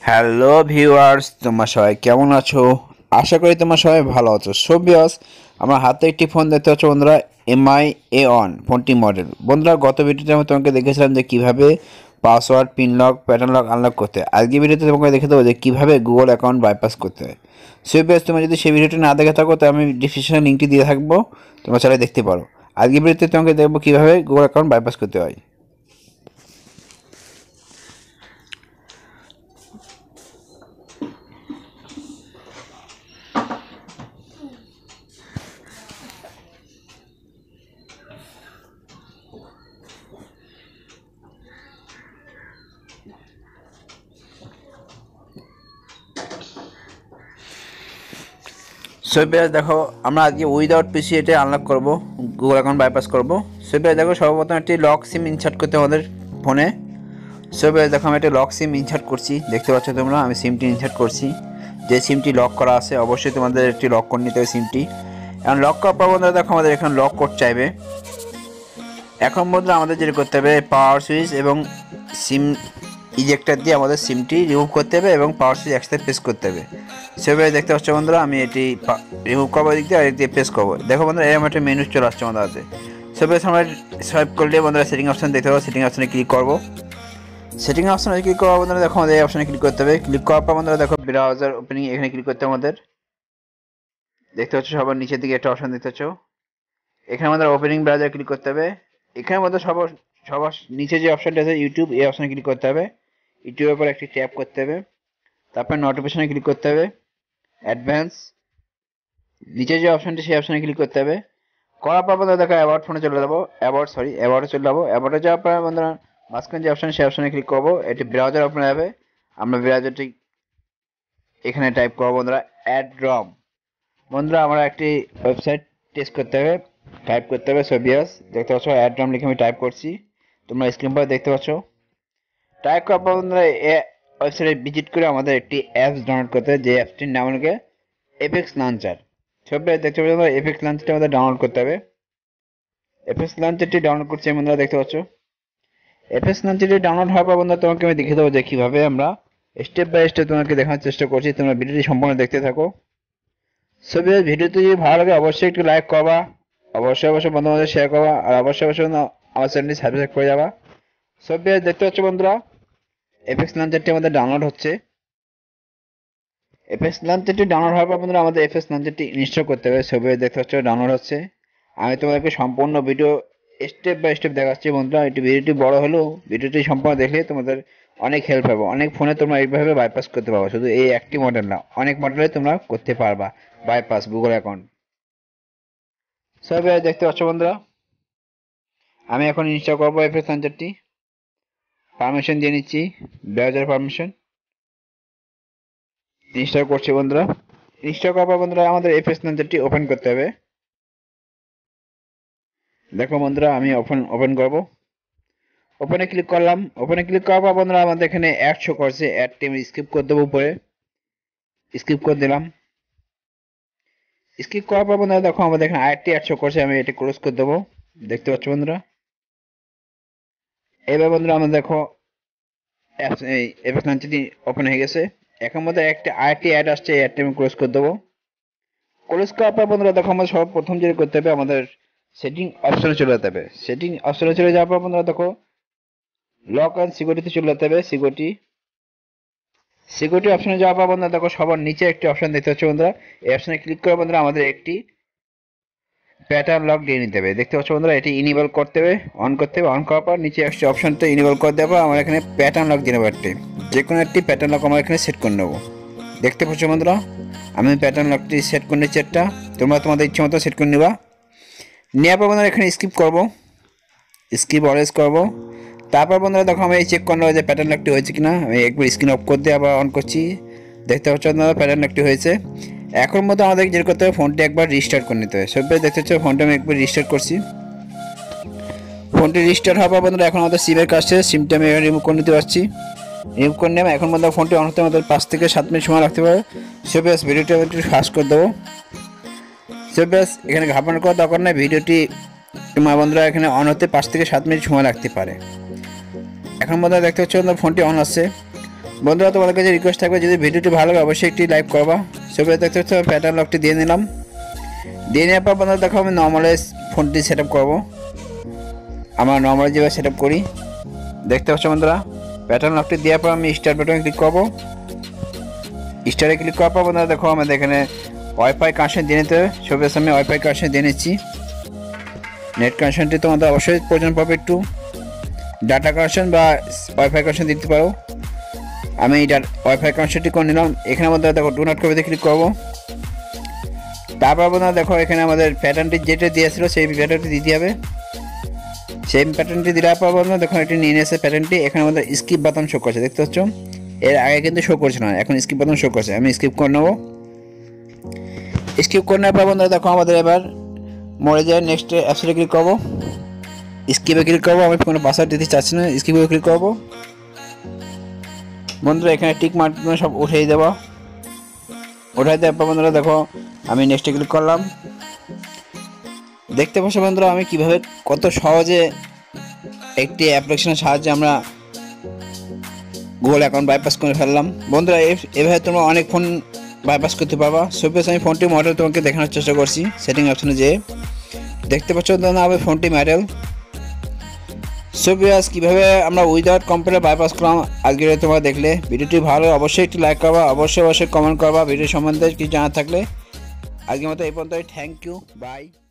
Hello viewers, তোমরা সবাই কেমন আছো? আশা করি তোমরা সবাই ভালো আছো। সো ভিউয়ার্স, আমার হাতে একটি ফোন দেখতে পাচ্ছ বন্ধুরা, এমআই A1 ফোনটি মডেল। বন্ধুরা, গত ভিডিওতে আমি তোমাকে দেখেছিলাম যে কীভাবে password, pin lock, pattern lock unlock করতে হয়। আজকে ভিডিওতে তোমাকে দেখে দেবো যে কীভাবে গুগল অ্যাকাউন্ট বাইপাস করতে হয়। সো ভিউয়ার্স, তোমরা যদি সেই ভিডিওটি না দেখে থাকো তো আমি ডিসক্রিপশনে লিঙ্কটি দিয়ে থাকবো, তোমরা চাইলে দেখতে পারো। আজকে ভিডিওতে তোমাকে দেখবো কীভাবে গুগল অ্যাকাউন্ট বাইপাস করতে হয়। সো ভিউয়ার্স, দেখো আমরা আজকে উইদাউট পিসি এটা আনলক করব, গুগল অ্যাকাউন্ট বাইপাস করব। সো ভিউয়ার্স, দেখো সর্বপ্রথম একটি লক সিম ইনসার্ট করতে আমাদের ফোনে। সো ভিউয়ার্স, দেখো আমি একটা লক সিম ইনসার্ট করছি, দেখতে পাচ্ছ তোমরা আমি সিমটি ইনসার্ট করছি। যে সিমটি লক করা আছে অবশ্যই তোমাদের একটি লক করে নিতে হবে সিমটি। এখন লক করার পর বন্ধুরা দেখো আমাদের এখানে লক কোড চাইবে। এখন বন্ধুরা আমাদের যেটা করতে হবে, পাওয়ার সুইচ এবং সিম ইজেক্টর দিয়ে আমাদের সিমটি রিমুভ করতে হবে এবং পাওয়ার সুইচ একসাথে প্রেস করতে হবে। সেভাবে দেখতে পাচ্ছ বন্ধুরা আমি এটি রিমুভ করবো, দিক দিয়ে আরেক দিয়ে প্রেস করবো। দেখো বন্ধুরা এরকম একটা মেনু চলে আসছে আমাদের হাতে। সেভাবে আমরা সোয়াইপ করলে বন্ধুরা সেটিং অপশন দেখতে পাবো, সেটিং অপশনে ক্লিক করবো। সেটিং অপশনে ক্লিক করার বন্ধুরা দেখো আমাদের এই অপশনে ক্লিক করতে হবে। ক্লিক করার পর বন্ধুরা দেখো ব্রাউজার ওপেনিং, এখানে ক্লিক করতে হবে আমাদের। দেখতে পাচ্ছ সবার নিচের দিকে একটা অপশন দেখতে পাচ্ছ, এখানে আমাদের ওপেনিং ব্রাউজার ক্লিক করতে হবে। এখানে আমাদের সবার নিচে যে অপশনটা আছে ইউটিউব, এই অপশনে ক্লিক করতে হবে। ইউটিউবের উপর একটি ট্যাপ করতে হবে, তারপর নোটিফিকেশনে ক্লিক করতে হবে, অ্যাডভান্স নিচে যে অপশনটি সেই অপশনে ক্লিক করতে হবে। করার পর বন্ধুরা দেখো অ্যাবাউট ফোনে চলে যাবো, অ্যাবাউটে চলে যাবো। অ্যাবাউটে যাওয়ার পর বন্ধুরা মাঝখানে যে অপশন সেই অপশনে ক্লিক করবো, এটি ব্রাউজার ওপেন হবে। আমরা ব্রাউজারটি এখানে টাইপ করবো বন্ধুরা অ্যাড্রম। বন্ধুরা আমরা একটি ওয়েবসাইট টেস্ট করতে হবে, টাইপ করতে হবে। সো ভিউয়ার্স, দেখতে পাচ্ছ অ্যাড্রম লিখে আমি টাইপ করছি, তোমরা স্ক্রিন পরে দেখতে পাচ্ছ। টাইপ করার পর বন্ধুরা ওয়েবসাইটে ভিজিট করে আমাদের একটি অ্যাপস ডাউনলোড করতে হবে, যে অ্যাপসটির নাম হলো এফএক্স লঞ্চার। সবাই দেখতে পাচ্ছ এফএক্স লঞ্চারটি আমাদের ডাউনলোড করতে হবে। এফএক্স লঞ্চারটি ডাউনলোড করছি বন্ধুরা, দেখতে পাচ্ছ। এফএক্স লঞ্চারটি ডাউনলোড হওয়ার পর বন্ধুরা তোমাকে আমি দেখিয়ে দেবো যে কীভাবে আমরা স্টেপ বাই স্টেপ তোমাকে দেখানোর চেষ্টা করছি। তোমরা ভিডিওটি সম্পূর্ণ দেখতে থাকো। সো ভিউয়ার্স, ভিডিওটি যদি ভালো লাগে অবশ্যই একটু লাইক করবা, অবশ্যই বন্ধুদের শেয়ার করবা, আর অবশ্যই আমার চ্যানেলটি সাবস্ক্রাইব করে যাবা। সো ভিউয়ার্স, দেখতে পাচ্ছ বন্ধুরা এফএক্স লঞ্চারটি আমাদের ডাউনলোড হচ্ছে। এফএক্স লঞ্চারটি ডাউনলোড হওয়ার পর বন্ধুরা আমাদের এফএক্স লঞ্চারটি ইনস্টল করতে হবে। সো ভিউয়ার্স, দেখতে পাচ্ছ ডাউনলোড হচ্ছে। আমি তোমাদেরকে সম্পূর্ণ ভিডিও স্টেপ বাই স্টেপ দেখাচ্ছি বন্ধুরা। এটি ভিডিওটি বড় হলেও ভিডিওটি সম্পূর্ণ দেখলে তোমাদের অনেক হেল্প হবে। অনেক ফোনে তোমরা এইভাবে বাইপাস করতে পারবে, শুধু এই একটি মডেল না, অনেক মডেলে তোমরা করতে পারবা bypass Google account. So viewers, দেখতে পাচ্ছ বন্ধুরা আমি এখন ইনস্টল করবো এফএক্স লঞ্চারটি। পারমিশন দিয়ে নিচ্ছি, ব্রাউজার পারমিশন। ইনস্টল করছি বন্ধুরা। ইনস্টল করার পর বন্ধুরা আমাদের এফএক্স লঞ্চারটি ওপেন করতে হবে। দেখো বন্ধুরা আমি ওপেন করব। ওপেনে ক্লিক করলাম। ওপেনে ক্লিক করার পর বন্ধুরা আমাদের এখানে অ্যাড শো করছে, অ্যাডটি আমি স্কিপ করে দেবো, উপরে স্কিপ করে দিলাম। স্কিপ করার পর বন্ধুরা দেখো আমাদের এখানে আরেকটি অ্যাড শো করছে, আমি এটি ক্লোজ করে দেবো। দেখতে পাচ্ছ বন্ধুরা, এবার বন্ধুরা আমাদের দেখো এই এফএক্স লঞ্চারটি ওপেন হয়ে গেছে। এখন মধ্যে আরেকটি অ্যাড আসছে, এই অ্যাডটি আমি ক্লোজ করে দেবো। ক্লোজ করার পর বন্ধুরা দেখো আমাদের সর্বপ্রথম যেটা করতে হবে, আমাদের সেটিং অপশনে চলে যেতে হবে। সেটিং অপশনে চলে যাওয়ার পর বন্ধুরা দেখো লক অ্যান্ড সিকিউরিটিতে চলে যেতে হবে। সিকিউরিটি অপশনে যাওয়ার পর বন্ধুরা দেখো সবার নিচে একটি অপশন দেখতে পাচ্ছ বন্ধুরা, এই অপশনে ক্লিক করে বন্ধুরা আমাদের একটি প্যাটার্ন লক দিয়ে নিতে হবে। দেখতে পাচ্ছ বন্ধুরা এটি ইনেবল করতে হবে, অন করতে হবে। অন করার পর নিচে একটি অপশনটা ইনেবল করে দেবো। আমার এখানে প্যাটার্ন লক দিয়ে নেবো, যে কোনো একটি প্যাটার্ন লক আমার এখানে সেট করে নেবো। দেখতে পাচ্ছ বন্ধুরা আমি প্যাটার্ন লকটি সেট করে নিচ্ছি একটা, তোমরা তোমাদের ইচ্ছে মতো সেট করে নেবা। নেওয়ার পর বন্ধুরা এখানে স্কিপ করবো, স্কিপ অলওয়েজ করবো। তারপর বন্ধুরা দেখো আমি চেক করে নেবো যে প্যাটার্ন লকটি হয়েছে কিনা। আমি একবার স্ক্রিন অফ করে দিয়ে আবার অন করছি। দেখতে পাচ্ছ বন্ধুরা প্যাটার্ন লকটি হয়েছে। এখন মতো আমাদের যেটা করতে হবে, ফোনটি একবার রিস্টার্ট করে নিতে হবে। সবাই দেখতে পাচ্ছ ফোনটা আমি একবার রিস্টার্ট করছি। ফোনটি রিস্টার্ট হওয়ার পর বন্ধুরা এখন আমাদের সিমের কাছে সিমটা আমি রিমুভ করে নিতে পারছি। রিমুভ করে নেব। এখন বন্ধুরা ফোনটি অন হতে আমাদের 5 থেকে 7 মিনিট সময় রাখতে পারে। সবাই ভিডিওটা একটু ফাস্ট করে দেবো। সবাই এখানে ঘাবড়ানোর কোনো দরকার নেই, ভিডিওটি তোমার বন্ধুরা এখানে অন হতে 5 থেকে 7 মিনিট সময় লাগতে পারে। এখন বন্ধুরা দেখতে পাচ্ছ ফোনটি অন আসছে। বন্ধুরা তোমাদের কাছে রিকোয়েস্ট থাকবে, যদি ভিডিওটি ভালো লাগে অবশ্যই একটি লাইক করবা। সবাই দেখতে হচ্ছে প্যাটার্ন লকটি দিয়ে নিলাম। দিয়ে নেওয়ার পর বন্ধুরা দেখো আমি নর্মালি ফোনটি সেট আপ করবো। আমার নর্মালি যেভাবে সেট আপ করি দেখতে পাচ্ছ বন্ধুরা। প্যাটার্ন লকটি দেওয়ার পর আমি স্টার্ট বাটনে ক্লিক করবো। স্টারে ক্লিক করার পর বন্ধুরা দেখো আমাদের এখানে ওয়াইফাই কানেকশন দিয়ে নিতে হবে। সবাই আমি ওয়াইফাই কানেকশন দিয়ে নিচ্ছি। নেট কানেকশনটি তোমাদের অবশ্যই প্রয়োজন পড়বে, একটু ডাটা কানেকশন বা ওয়াইফাই কানেকশন দিতে পারো। আমি ওয়াইফাই কানেকশনটি করে নিলাম। এখানে মধ্যে দেখো ডু নট কপিতে ক্লিক করবো। তারপর বন্ধুরা দেখো এখানে আমাদের প্যাটার্নটি যেটা দিয়েছিল সেই প্যাটার্নটি দিতে হবে। সেই প্যাটার্নটি দেওয়ার পর বন্ধুরা দেখো এটি নিয়ে নিয়েছে প্যাটার্নটি। এখানে আমাদের স্কিপ বাটন শো করছে, দেখতে পাচ্ছ। এর আগে কিন্তু শো করছে না, এখন স্কিপ বাটন শো করছে। আমি স্কিপ করে নেবো। স্কিপ করে নেওয়ার পর বন্ধুরা দেখো আমাদের এবার মরে যায় নেক্সট অ্যাপসে ক্লিক করবো। স্কিপে ক্লিক করবো। আমি কোনো পাসওয়ার্ড দিতে চাচ্ছি না, স্কিপে ক্লিক করবো। বন্ধুরা এখানে টিক মার্ক সব উঠিয়ে দেবো। উঠাই দেওয়ার পর বন্ধুরা দেখো আমি নেক্সটে ক্লিক করলাম। দেখতে পাচ্ছ বন্ধুরা আমি কিভাবে কত সহজে একটি অ্যাপ্লিকেশনের সাহায্যে আমরা গুগল অ্যাকাউন্ট বাইপাস করে ফেললাম। বন্ধুরা এভাবে তোমরা অনেক ফোন বাইপাস করতে পারবা। সবচেয়ে আমি ফোনটি মডেল তোমাকে দেখানোর চেষ্টা করছি। সেটিং অপশনে যেয়ে দেখতে পাচ্ছ আমি ফোনটি মডেল। সবিয়াস কীভাবে আমরা উইদাউট কম্পিউটার বাইপাস করলাম আজকে তোমরা দেখলে। ভিডিওটি ভালো অবশ্যই একটি লাইক করবা, অবশ্যই কমেন্ট করবা। ভিডিও সম্বন্ধে কিছু জানা থাকলে। আজকের মতো এই পর্যন্ত। Thank you, by.